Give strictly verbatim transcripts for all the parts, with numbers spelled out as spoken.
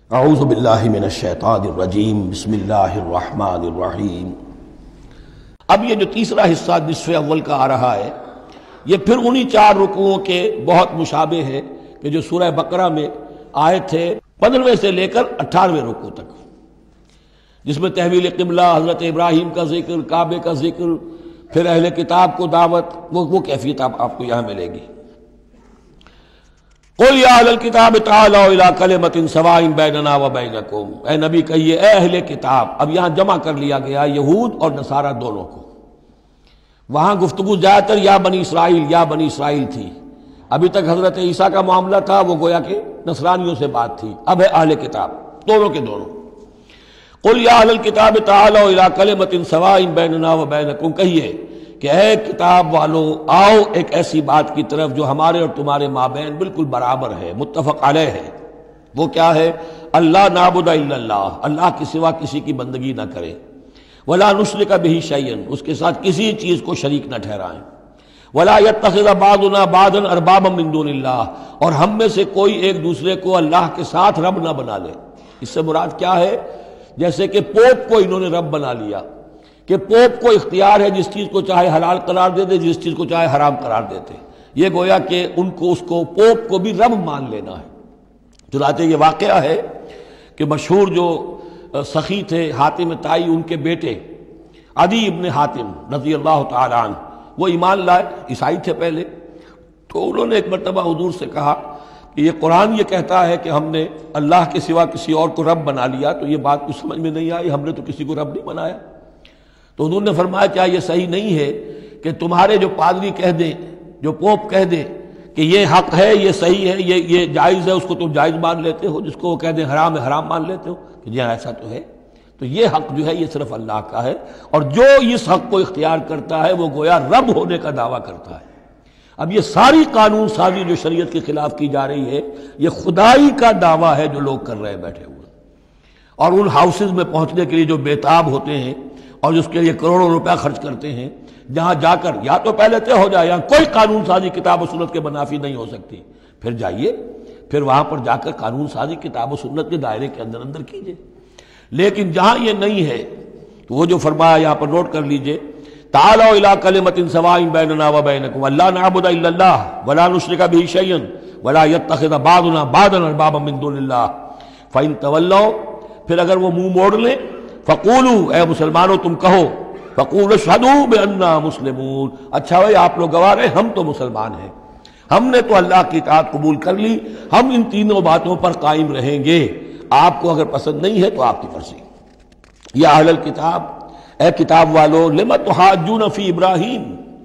اعوذ باللہ من الشیطان الرجیم بسم اللہ الرحمن الرحیم۔ اب یہ جو تیسرا حصہ نصف اول کا آ رہا ہے یہ پھر انہی چار رکوعوں کے بہت مشابہ ہے کہ جو سورہ بقرہ میں آئے تھے پندرہویں سے لے کر اٹھارہویں رکوع تک، جس میں تحویل قبلہ، حضرت ابراہیم کا ذکر، کعبے کا ذکر، پھر اہل کتاب کو دعوت، وہ وہ کیفیت آپ کو یہاں ملے گی۔ قل یا اہل الکتاب تعالوا الی کلمۃ سواء بیننا وبینکم، اے نبی کہیے اے اہل کتاب۔ اب یہاں جمع کر لیا گیا یہود اور نصارہ دونوں کو۔ وہاں گفتگو زیادہ تر یا بنی اسرائیل یا بنی اسرائیل تھی، ابھی تک حضرت عیسیٰ کا معاملہ تھا، وہ گویا کہ نصرانیوں سے بات تھی۔ اب ہے اہل کتاب، دونوں کے دونوں۔ قل یا اہل الکتاب تعالوا الی کلمۃ سواء بیننا وبینکم، کہیے کہ اے کتاب والو آؤ ایک ایسی بات کی طرف جو ہمارے اور تمہارے مابین بالکل برابر ہے، متفق علیہ ہے۔ وہ کیا ہے؟ اللہ نعبد الا اللہ، اللہ کے سوا کسی کی بندگی نہ کرے، ولا نشرک بہ شیئا، اس کے ساتھ کسی چیز کو شریک نہ ٹھہرائیں، ولا یتخذ بعضنا بعضا اربابا من دون اللہ، اور ہم میں سے کوئی ایک دوسرے کو اللہ کے ساتھ رب نہ بنا لے۔ اس سے مراد کیا ہے؟ جیسے کہ پوپ کو انہوں نے رب بنا لیا کہ پوپ کو اختیار ہے جس چیز کو چاہے حلال قرار دے دے، جس چیز کو چاہے حرام قرار دیتے، یہ گویا کہ ان کو اس کو پوپ کو بھی رب مان لینا ہے۔ چنانچہ یہ واقعہ ہے کہ مشہور جو سخی تھے حاتم طائی، ان کے بیٹے عدی ابن حاتم رضی اللہ تعالی عنہ، وہ ایمان لائے، عیسائی تھے پہلے، تو انہوں نے ایک مرتبہ حضور سے کہا کہ یہ قرآن یہ کہتا ہے کہ ہم نے اللہ کے سوا کسی اور کو رب بنا لیا، تو یہ بات کچھ سمجھ میں نہیں آئی، ہم نے تو کسی کو رب نہیں بنایا۔ تو حضور نے فرمایا کیا یہ صحیح نہیں ہے کہ تمہارے جو پادری کہہ دیں، جو پوپ کہہ دے کہ یہ حق ہے، یہ صحیح ہے، یہ یہ جائز ہے، اس کو تم جائز مان لیتے ہو، جس کو وہ کہہ دیں حرام ہے حرام مان لیتے ہو کہ جی ہاں ایسا تو ہے۔ تو یہ حق جو ہے یہ صرف اللہ کا ہے، اور جو اس حق کو اختیار کرتا ہے وہ گویا رب ہونے کا دعویٰ کرتا ہے۔ اب یہ ساری قانون سازی جو شریعت کے خلاف کی جا رہی ہے، یہ خدائی کا دعویٰ ہے جو لوگ کر رہے ہیں بیٹھے ہوئے، اور ان ہاؤسز میں پہنچنے کے لیے جو بےتاب ہوتے ہیں اور اس کے لیے کروڑوں روپیہ خرچ کرتے ہیں، جہاں جا کر یا تو پہلے طے ہو جائے، یہاں کوئی قانون سازی کتاب و سنت کے منافی نہیں ہو سکتی، پھر جائیے، پھر وہاں پر جا کر قانون سازی کتاب و سنت کے دائرے کے اندر اندر کیجیے۔ لیکن جہاں یہ نہیں ہے تو وہ جو فرمایا یہاں پر نوٹ کر لیجئے، تعالوا الی کلمۃ سواء بیننا وبینکم اللہ نعبد الا اللہ ولا نشرک بہ شیئا ولا یتخذ بعضنا بعضا اربابا من دون اللہ فإن تولوا، پھر اگر وہ منہ موڑ لیں، فقولوا، اے مسلمانوں تم کہو، فقولوا اشہدوا بأننا مسلمون، اچھا بھائی آپ لوگ گواہ رہے ہم تو مسلمان ہیں، ہم نے تو اللہ کی اطاعت قبول کر لی، ہم ان تینوں باتوں پر قائم رہیں گے، آپ کو اگر پسند نہیں ہے تو آپ کی مرضی۔ یا اہل الکتاب، اے کتاب والو، لم تحاجون فی ابراہیم،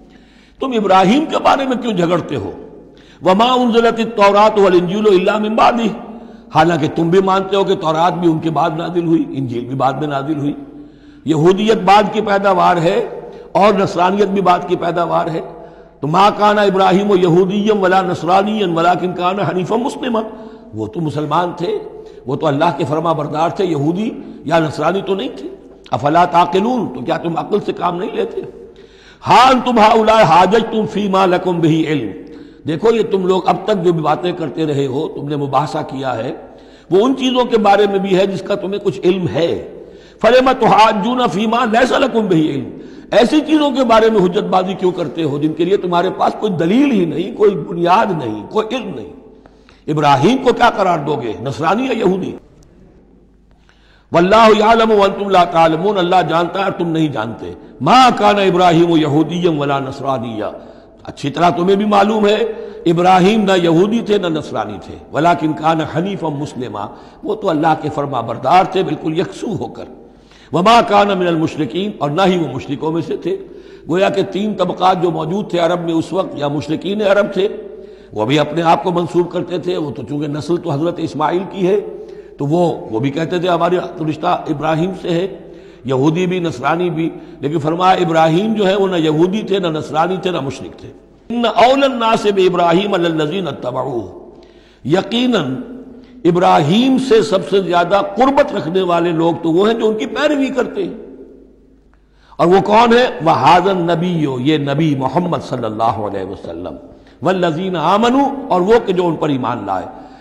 تم ابراہیم کے بارے میں کیوں جھگڑتے ہو؟ وما انزلت التوراۃ والانجیل الا من بعدہ، حالانکہ تم بھی مانتے ہو کہ تورات بھی ان کے بعد نازل ہوئی، انجیل بھی بعد میں نازل ہوئی، یہودیت بعد کی پیداوار ہے اور نصرانیت بھی بعد کی پیداوار ہے۔ تو ما کان ابراہیم یہودیا ولا نصرانیا ولکن کان حنیفا مسلما، وہ تو مسلمان تھے، وہ تو اللہ کے فرما بردار تھے، یہودی یا نصرانی تو نہیں تھے۔ افلا تعقلون، تو کیا تم عقل سے کام نہیں لیتے؟ ہاں انتم ہؤلاء حاججتم فیما لکم بہ علم، دیکھو یہ تم لوگ اب تک جو بھی باتیں کرتے رہے ہو، تم نے مباحثہ کیا ہے، وہ ان چیزوں کے بارے میں بھی ہے جس کا تمہیں کچھ علم ہے۔ فلم تحاجون فیما لیس لکم بہ علم، ایسی چیزوں کے بارے میں حجت بازی کیوں کرتے ہو جن کے لیے تمہارے پاس کوئی دلیل ہی نہیں، کوئی بنیاد نہیں، کوئی علم نہیں۔ ابراہیم کو کیا قرار دو گے، نصرانی یا یہودی؟ واللہ یعلم وانتم لا تعلمون، اللہ جانتا ہے اور تم نہیں جانتے۔ ما کان ابراہیم یہودیا ولا نصرانیا، اچھی طرح تمہیں بھی معلوم ہے ابراہیم نہ یہودی تھے نہ نصرانی تھے، ولیکن کان حنیفا مسلما، وہ تو اللہ کے فرما بردار تھے بالکل یکسو ہو کر۔ وما کان من المشرکین، اور نہ ہی وہ مشرکوں میں سے تھے۔ گویا کہ تین طبقات جو موجود تھے عرب میں اس وقت، یا مشرکین عرب تھے، وہ بھی اپنے آپ کو منسوب کرتے تھے، وہ تو چونکہ نسل تو حضرت اسماعیل کی ہے تو وہ وہ بھی کہتے تھے ہمارے رشتہ ابراہیم سے ہے، یہودی بھی نصرانی بھی، لیکن فرمایا ابراہیم جو ہے وہ نہ یہودی تھے نہ نصرانی تھے نہ مشرک تھے۔ ان اول الناس بابراہیم الذین اتبعوہ، یقیناً ابراہیم سے سب سے زیادہ قربت رکھنے والے لوگ تو وہ ہیں جو ان کی پیروی کرتے ہیں، اور وہ کون ہے؟ وَهَذَا النَّبِيُّ، یہ نبی محمد صلی اللہ علیہ وسلم، والذین آمنوا، اور وہ کہ جو ان پر ایمان لائے،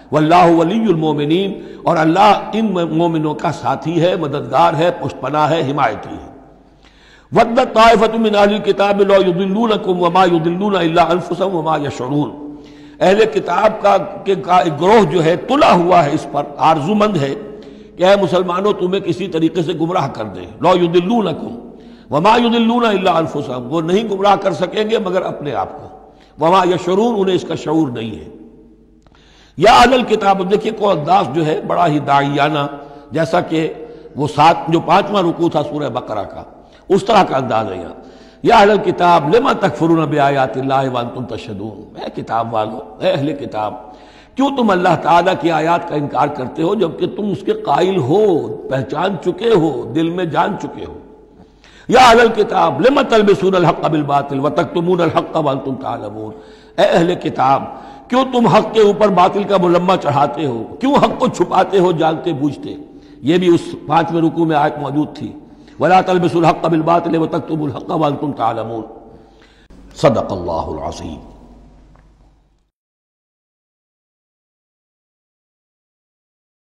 واللہ ولی المومنین، اور اللہ ان مومنوں کا ساتھی ہے، مددگار ہے، پشت پناہ ہے، حمایتی ہے۔ وَدَّتْ طَائِفَةٌ مِّنْ أَهْلِ الْكِتَابِ لَوْ يُضِلُّونَكُمْ وَمَا يُضِلُّونَ إِلَّا أَنفُسَهُمْ وَمَا يَشْعُرُونَ، اہل کتاب کا کہ کا ایک گروہ جو ہے تلا ہوا ہے، اس پر آرزومند ہے کہ اے مسلمانوں تمہیں کسی طریقے سے گمراہ کر دیں۔ لَوْ يُضِلُّونَكُمْ وَمَا يُضِلُّونَ إِلَّا أَنفُسَهُمْ، وہ نہیں گمراہ کر سکیں گے مگر اپنے آپ کو۔ وَمَا يَشْعُرُونَ، انہیں اس کا شعور نہیں ہے۔ یا اہل الکتاب، دیکھیے کو انداز جو ہے بڑا ہی داعیانہ، جیسا کہ وہ سات جو پانچواں رکوع تھا سورہ بقرہ کا، اس طرح کا انداز ہے یہاں۔ یا اہل الکتاب لما تکفرون بآیات اللہ وانتم تشہدون، اے کتاب والو، اے اہل کتاب، کیوں تم اللہ تعالیٰ کی آیات کا انکار کرتے ہو جبکہ تم اس کے قائل ہو، پہچان چکے ہو، دل میں جان چکے ہو۔ یا اہل الکتاب لما تلبسون الحق بالباطل وتکتمون الحق وانتم تعلمون، اے اہل کتاب کیوں تم حق کے اوپر باطل کا ملمہ چڑھاتے ہو، کیوں حق کو چھپاتے ہو جانتے بوجھتے۔ یہ بھی اس پانچویں رکوع میں آیت موجود تھی، وَلَا تَلْبِسُوا الْحَقَّ بِالْبَاطِلِ وَتَكْتُمُوا الْحَقَّ وَأَنْتُمْ تَعْلَمُونَ۔ صدق اللہ العظیم۔